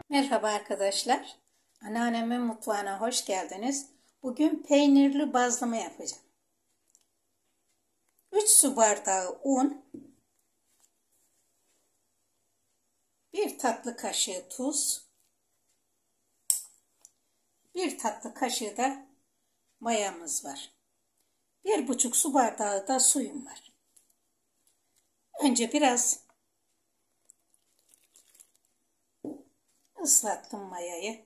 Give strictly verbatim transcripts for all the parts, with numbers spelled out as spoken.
Merhaba arkadaşlar. Anneannemin mutfağına hoş geldiniz. Bugün peynirli bazlama yapacağım. üç su bardağı un, bir tatlı kaşığı tuz, bir tatlı kaşığı da mayamız var. bir buçuk su bardağı da suyum var. Önce biraz ıslattım mayayı.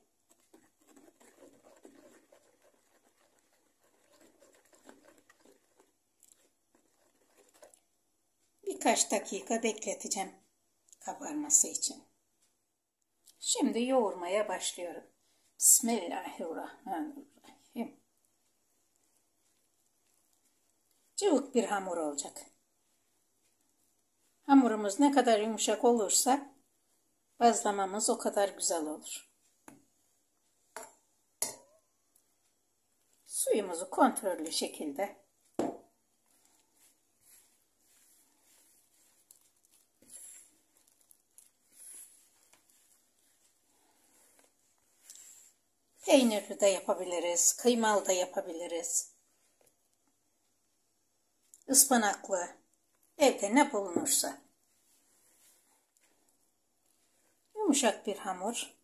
Birkaç dakika bekleteceğim kabarması için. Şimdi yoğurmaya başlıyorum. Bismillahirrahmanirrahim. Cıvık bir hamur olacak. Hamurumuz ne kadar yumuşak olursa bazlamamız o kadar güzel olur. Suyumuzu kontrollü şekilde peynirli de yapabiliriz, kıymalı da yapabiliriz. Ispanaklı, evde ne bulunursa. Yumuşak bir hamur.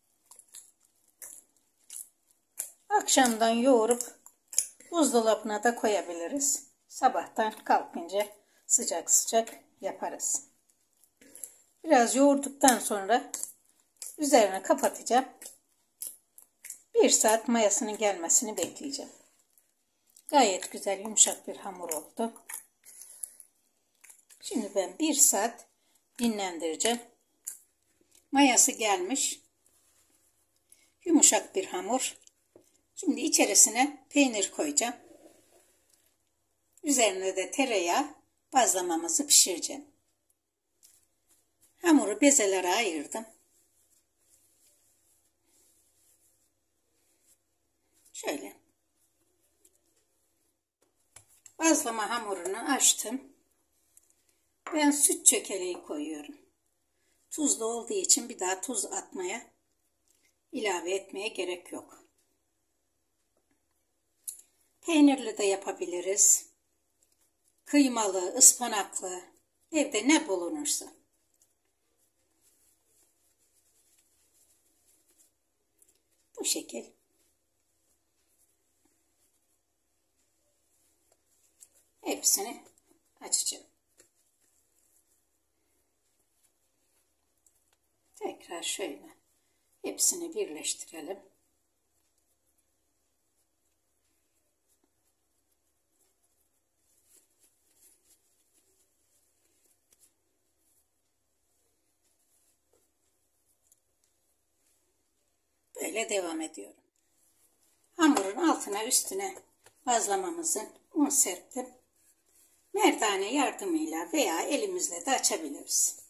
Akşamdan yoğurup buzdolabına da koyabiliriz. Sabahtan kalkınca sıcak sıcak yaparız. Biraz yoğurduktan sonra üzerine kapatacağım. Bir saat mayasının gelmesini bekleyeceğim. Gayet güzel yumuşak bir hamur oldu. Şimdi ben bir saat dinlendireceğim. Mayası gelmiş. Yumuşak bir hamur. Şimdi içerisine peynir koyacağım. Üzerine de tereyağı, bazlamamızı pişireceğim. Hamuru bezelere ayırdım. Şöyle. Bazlama hamurunu açtım. Ben süt çökeleği koyuyorum. Tuzlu olduğu için bir daha tuz atmaya, ilave etmeye gerek yok. Peynirli de yapabiliriz. Kıymalı, ıspanaklı, evde ne bulunursa. Bu şekil. Hepsini açacağım. Tekrar şöyle hepsini birleştirelim. Böyle devam ediyorum. Hamurun altına üstüne bazlamamızın un serptim. Merdane yardımıyla veya elimizle de açabiliriz.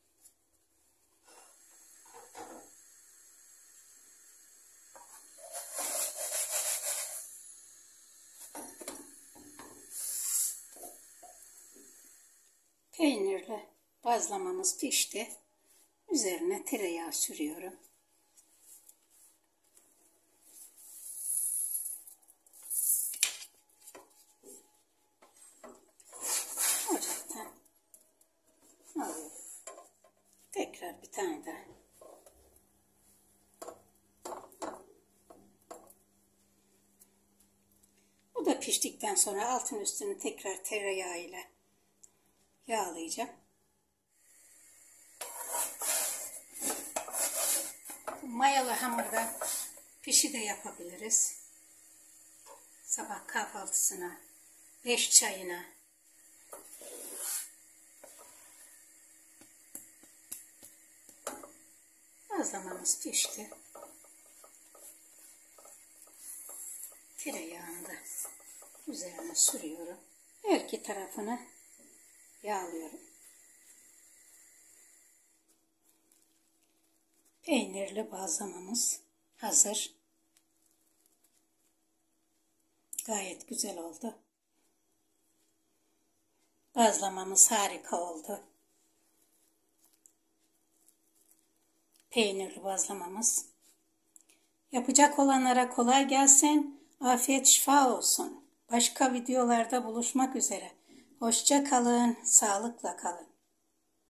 Peynirli bazlamamız pişti. Üzerine tereyağı sürüyorum. Ocaktan alıyorum. Tekrar bir tane daha. Bu da piştikten sonra altın üstünü tekrar tereyağı ile yağlayacağım. Mayalı hamurda pişi de yapabiliriz. Sabah kahvaltısına, beş çayına. Bazlamamız pişti. Tereyağını da üzerine sürüyorum. Her iki tarafını yağlıyorum. Peynirli bazlamamız hazır. Gayet güzel oldu. Bazlamamız harika oldu. peynirli bazlamamız. Yapacak olanlara kolay gelsin. Afiyet şifa olsun. Başka videolarda buluşmak üzere. Hoşça kalın, sağlıkla kalın.